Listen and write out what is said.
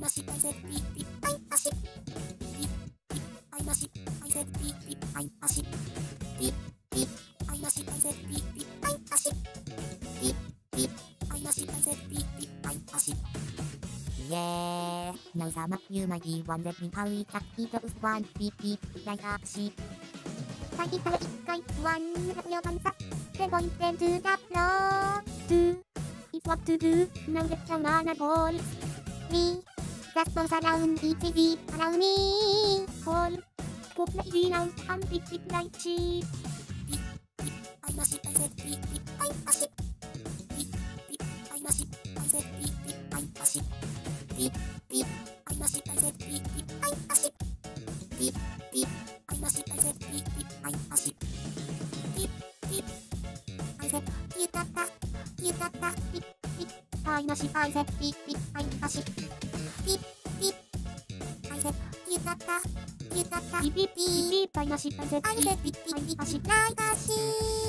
なし、I said beep beep, I 足。beep beep, I なし、I said beep beep, I 足。beep beep, I なし、I said beep beep, I 足。beep beep, I なし、I said beep beep, I 足。 Yeah, now sama you might be wondering how we got those one beep beep like a sheep. さぎから一回ワンラジオ版さ。でポイント to the floor. Do is what to do. Now let's wanna ball. Me just bounce around each beat around me. Call. Go play now and beep beep like sheep. Beep beep. I なし I said beep beep. I 足。beep beep. I なし I said beep beep. I 足。beep beep. I なし I said beep beep. I 足。beep beep. I なし I said beep beep. I 足。beep beep. I said ゆたたゆたた beep beep. I なし I said beep beep. I 足。beep beep. I said ゆたたゆたた beep beep beep. I なし I said beep beep. I 足。like 足。